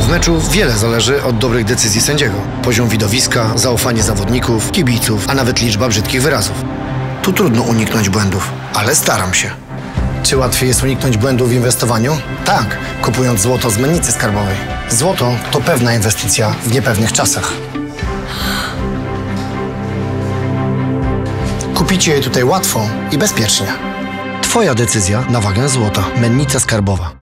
W meczu wiele zależy od dobrych decyzji sędziego. Poziom widowiska, zaufanie zawodników, kibiców, a nawet liczba brzydkich wyrazów. Tu trudno uniknąć błędów, ale staram się. Czy łatwiej jest uniknąć błędów w inwestowaniu? Tak, kupując złoto z mennicy skarbowej. Złoto to pewna inwestycja w niepewnych czasach. Kupicie je tutaj łatwo i bezpiecznie. Twoja decyzja na wagę złota. Mennica skarbowa.